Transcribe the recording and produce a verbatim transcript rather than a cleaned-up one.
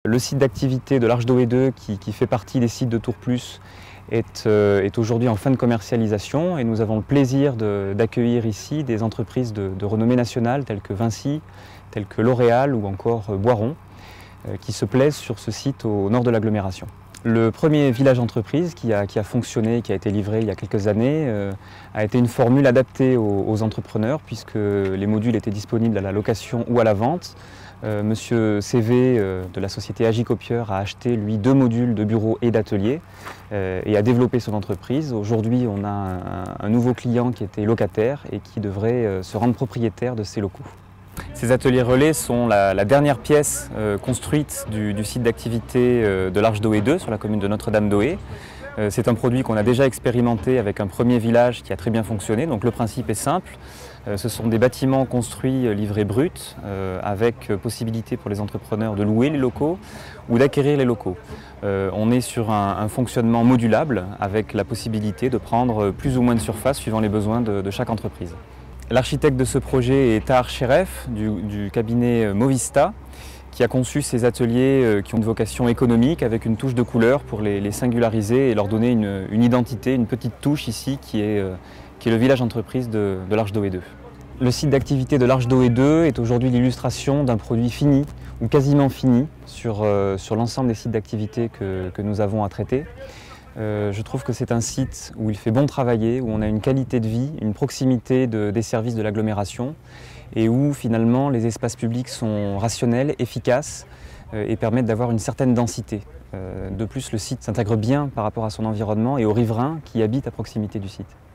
Le site d'activité de l'Arche d'Oé deux, qui, qui fait partie des sites de Tour Plus, est, euh, est aujourd'hui en fin de commercialisation et nous avons le plaisir d'accueillir ici des entreprises de, de renommée nationale telles que Vinci, telles que L'Oréal ou encore euh, Boiron, euh, qui se plaisent sur ce site au nord de l'agglomération. Le premier village entreprise qui a, qui a fonctionné, qui a été livré il y a quelques années, euh, a été une formule adaptée aux, aux entrepreneurs puisque les modules étaient disponibles à la location ou à la vente. Euh, Monsieur C V euh, de la société Agicopieur a acheté lui deux modules de bureau et d'atelier euh, et a développé son entreprise. Aujourd'hui, on a un, un nouveau client qui était locataire et qui devrait euh, se rendre propriétaire de ces locaux. Ces ateliers relais sont la, la dernière pièce euh, construite du, du site d'activité euh, de l'Arche d'Oé deux sur la commune de Notre-Dame-d'Oé. Euh, C'est un produit qu'on a déjà expérimenté avec un premier village qui a très bien fonctionné. Donc le principe est simple. Euh, ce sont des bâtiments construits euh, livrés bruts euh, avec euh, possibilité pour les entrepreneurs de louer les locaux ou d'acquérir les locaux. Euh, on est sur un, un fonctionnement modulable avec la possibilité de prendre plus ou moins de surface suivant les besoins de, de chaque entreprise. L'architecte de ce projet est Tahar Cheref du, du cabinet Movista, qui a conçu ces ateliers qui ont une vocation économique avec une touche de couleur pour les, les singulariser et leur donner une, une identité, une petite touche ici qui est, qui est le village entreprise de, de l'Arche d'Oé deux. Le site d'activité de l'Arche d'Oé deux est aujourd'hui l'illustration d'un produit fini ou quasiment fini sur, euh, sur l'ensemble des sites d'activité que, que nous avons à traiter. Euh, je trouve que c'est un site où il fait bon travailler, où on a une qualité de vie, une proximité de, des services de l'agglomération et où finalement les espaces publics sont rationnels, efficaces euh, et permettent d'avoir une certaine densité. Euh, de plus, le site s'intègre bien par rapport à son environnement et aux riverains qui habitent à proximité du site.